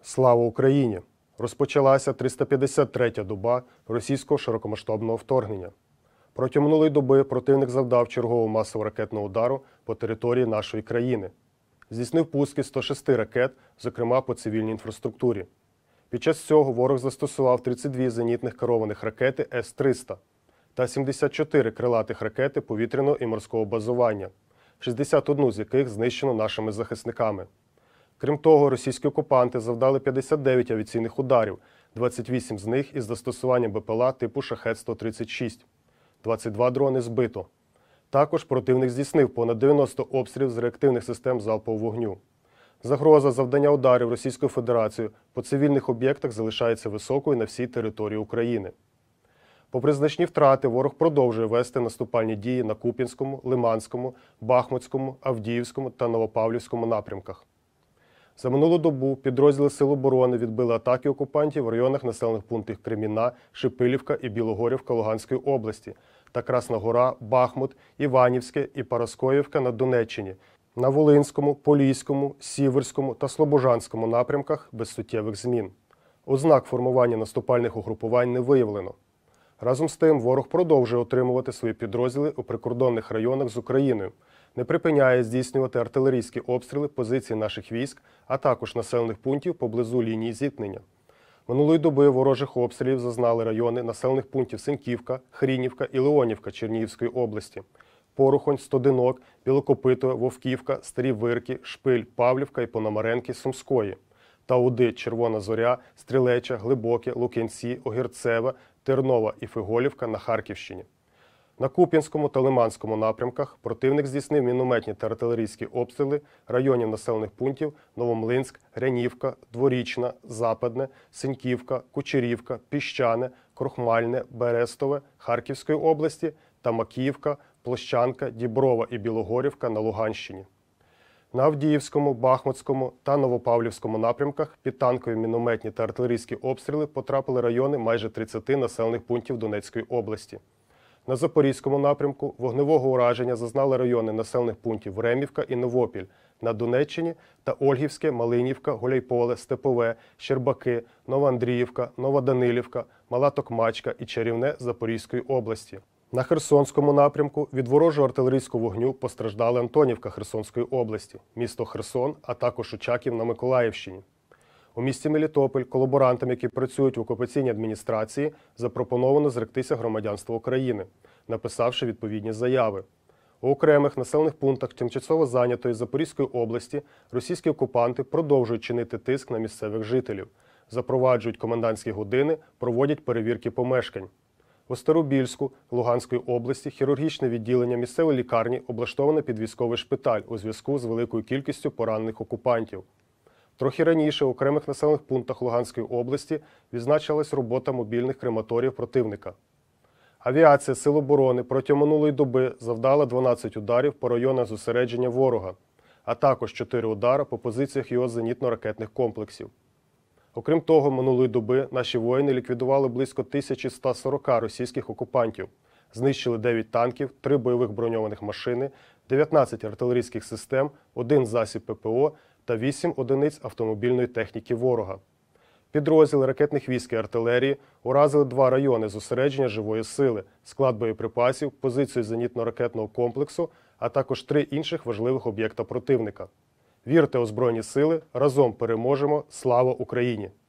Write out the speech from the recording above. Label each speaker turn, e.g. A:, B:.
A: Слава Україні! Розпочалася 353-я доба російського широкомасштабного вторгнення. Протягом минулої доби противник завдав чергового масового ракетного удару по території нашої країни. Здійснив пуски 106 ракет, зокрема по цивільній інфраструктурі. Під час цього ворог застосував 32 зенітних керованих ракети С-300 та 74 крилатих ракети повітряного і морського базування, 61 з яких знищено нашими захисниками. Крім того, російські окупанти завдали 59 авіаційних ударів, 28 з них із застосуванням БПЛА типу Шахед-136. 22 дрони збито. Також противник здійснив понад 90 обстрілів з реактивних систем залпового вогню. Загроза завдання ударів Російською Федерацією по цивільних об'єктах залишається високою на всій території України. Попри значні втрати, ворог продовжує вести наступальні дії на Куп'янському, Лиманському, Бахмутському, Авдіївському та Новопавлівському напрямках. За минулу добу підрозділи Сил оборони відбили атаки окупантів в районах населених пунктів Кремінна, Шипилівка і Білогорівка Луганської області та Красна Гора, Бахмут, Іванівське і Параскоївка на Донеччині, на Волинському, Поліському, Сіверському та Слобожанському напрямках без суттєвих змін. Ознак формування наступальних угрупувань не виявлено. Разом з тим, ворог продовжує утримувати свої підрозділи у прикордонних районах з Україною, не припиняє здійснювати артилерійські обстріли позицій наших військ, а також населених пунктів поблизу лінії зіткнення. Минулої доби ворожих обстрілів зазнали райони населених пунктів Синьківка, Хрінівка і Леонівка Чернігівської області, Порохонь, Стодинок, Білокопитове, Вовківка, Старі Вирки, Шпиль, Павлівка і Пономаренки Сумської, Тауди, Червона Зоря, Стрілеча, Глибоке, Лук'янці, Огірцеве, Тернова і Фиголівка на Харківщині. На Куп'янському та Лиманському напрямках противник здійснив мінометні та артилерійські обстріли районів населених пунктів Новомлинськ, Грянівка, Дворічна, Западне, Синьківка, Кучерівка, Піщане, Крохмальне, Берестове Харківської області та Макіївка, Площанка, Діброва і Білогорівка на Луганщині. На Авдіївському, Бахмутському та Новопавлівському напрямках під танкові мінометні та артилерійські обстріли потрапили райони майже 30 населених пунктів Донецької області. На Запорізькому напрямку вогневого ураження зазнали райони населених пунктів Времівка і Новопіль на Донеччині та Ольгівське, Малинівка, Гуляйполе, Степове, Щербаки, Новоандріївка, Новоданилівка, Мала Токмачка і Чарівне Запорізької області. На Херсонському напрямку від ворожого артилерійського вогню постраждала Антонівка Херсонської області, місто Херсон, а також Очаків на Миколаївщині. У місті Мелітополь колаборантам, які працюють в окупаційній адміністрації, запропоновано зректися громадянства України, написавши відповідні заяви. У окремих населених пунктах тимчасово зайнятої Запорізької області російські окупанти продовжують чинити тиск на місцевих жителів, запроваджують комендантські години, проводять перевірки помешкань. У Старобільську Луганської області хірургічне відділення місцевої лікарні облаштоване під військовий шпиталь у зв'язку з великою кількістю поранених окупантів. Трохи раніше в окремих населених пунктах Луганської області відзначилась робота мобільних крематоріїв противника. Авіація Сил оборони протягом минулої доби завдала 12 ударів по районах зосередження ворога, а також 4 удари по позиціях його зенітно-ракетних комплексів. Окрім того, минулої доби наші воїни ліквідували близько 1140 російських окупантів, знищили 9 танків, 3 бойових броньованих машини, 19 артилерійських систем, 1 засіб ППО та 8 одиниць автомобільної техніки ворога. Підрозділи ракетних військ і артилерії уразили 2 райони зосередження живої сили, склад боєприпасів, позицію зенітно-ракетного комплексу, а також 3 інших важливих об'єкта противника. Вірте у Збройні Сили, разом переможемо! Слава Україні!